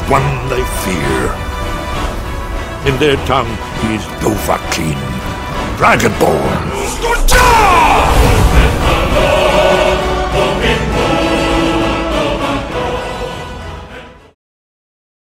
one they fear. In their tongue, he is Dovahkiin, Dragonborn.